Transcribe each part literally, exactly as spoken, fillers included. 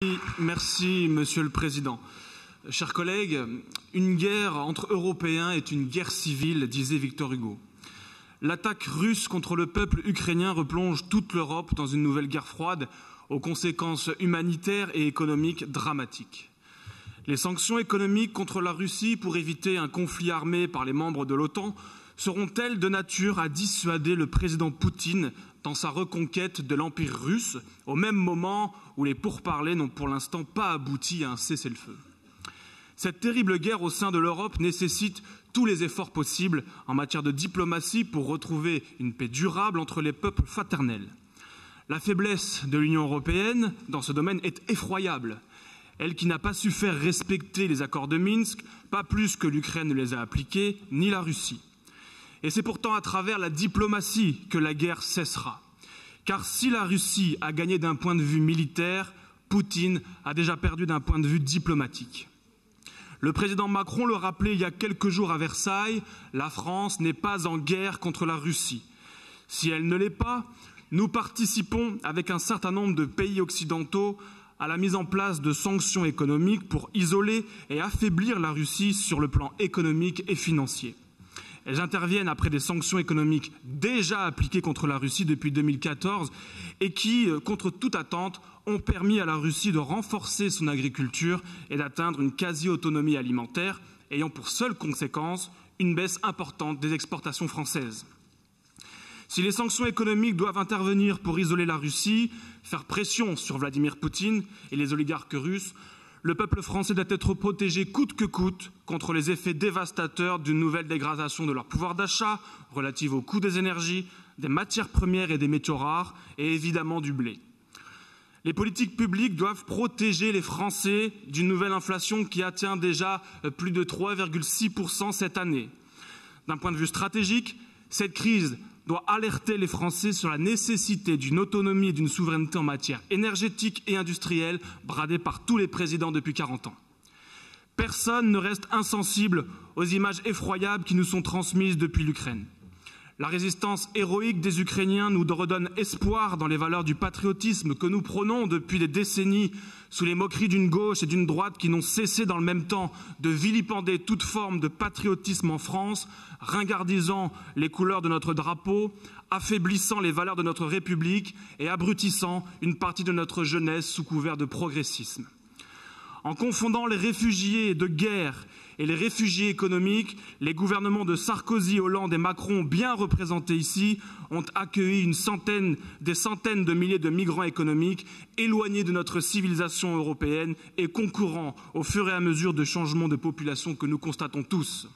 Merci, Monsieur le Président. Chers collègues, une guerre entre Européens est une guerre civile, disait Victor Hugo. L'attaque russe contre le peuple ukrainien replonge toute l'Europe dans une nouvelle guerre froide aux conséquences humanitaires et économiques dramatiques. Les sanctions économiques contre la Russie pour éviter un conflit armé par les membres de l'OTAN seront-elles de nature à dissuader le président Poutine dans sa reconquête de l'Empire russe, au même moment où les pourparlers n'ont pour l'instant pas abouti à un cessez-le-feu? Cette terrible guerre au sein de l'Europe nécessite tous les efforts possibles en matière de diplomatie pour retrouver une paix durable entre les peuples fraternels. La faiblesse de l'Union européenne dans ce domaine est effroyable. Elle qui n'a pas su faire respecter les accords de Minsk, pas plus que l'Ukraine ne les a appliqués, ni la Russie. Et c'est pourtant à travers la diplomatie que la guerre cessera. Car si la Russie a gagné d'un point de vue militaire, Poutine a déjà perdu d'un point de vue diplomatique. Le président Macron le rappelait il y a quelques jours à Versailles, la France n'est pas en guerre contre la Russie. Si elle ne l'est pas, nous participons avec un certain nombre de pays occidentaux à la mise en place de sanctions économiques pour isoler et affaiblir la Russie sur le plan économique et financier. Elles interviennent après des sanctions économiques déjà appliquées contre la Russie depuis deux mille quatorze et qui, contre toute attente, ont permis à la Russie de renforcer son agriculture et d'atteindre une quasi-autonomie alimentaire, ayant pour seule conséquence une baisse importante des exportations françaises. Si les sanctions économiques doivent intervenir pour isoler la Russie, faire pression sur Vladimir Poutine et les oligarques russes, le peuple français doit être protégé coûte que coûte contre les effets dévastateurs d'une nouvelle dégradation de leur pouvoir d'achat relative au coût des énergies, des matières premières et des métaux rares, et évidemment du blé. Les politiques publiques doivent protéger les Français d'une nouvelle inflation qui atteint déjà plus de trois virgule six pour cent cette année. D'un point de vue stratégique, cette crise doit alerter les Français sur la nécessité d'une autonomie et d'une souveraineté en matière énergétique et industrielle bradée par tous les présidents depuis quarante ans. Personne ne reste insensible aux images effroyables qui nous sont transmises depuis l'Ukraine. La résistance héroïque des Ukrainiens nous redonne espoir dans les valeurs du patriotisme que nous prônons depuis des décennies sous les moqueries d'une gauche et d'une droite qui n'ont cessé dans le même temps de vilipender toute forme de patriotisme en France, ringardisant les couleurs de notre drapeau, affaiblissant les valeurs de notre République et abrutissant une partie de notre jeunesse sous couvert de progressisme. En confondant les réfugiés de guerre et les réfugiés économiques, les gouvernements de Sarkozy, Hollande et Macron, bien représentés ici, ont accueilli une centaine, des centaines de milliers de migrants économiques éloignés de notre civilisation européenne et concourant au fur et à mesure de changements de population que nous constatons tous.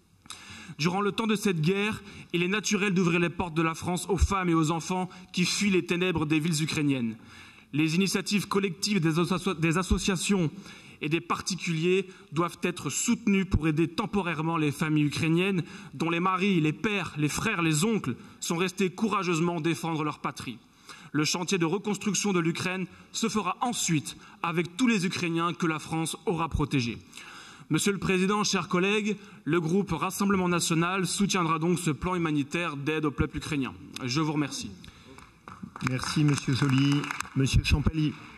Durant le temps de cette guerre, il est naturel d'ouvrir les portes de la France aux femmes et aux enfants qui fuient les ténèbres des villes ukrainiennes. Les initiatives collectives des, asso des associations et des particuliers doivent être soutenues pour aider temporairement les familles ukrainiennes dont les maris, les pères, les frères, les oncles sont restés courageusement défendre leur patrie. Le chantier de reconstruction de l'Ukraine se fera ensuite avec tous les Ukrainiens que la France aura protégés. Monsieur le Président, chers collègues, le groupe Rassemblement national soutiendra donc ce plan humanitaire d'aide au peuple ukrainien. Je vous remercie. Merci Monsieur Sauli. Monsieur Champagny.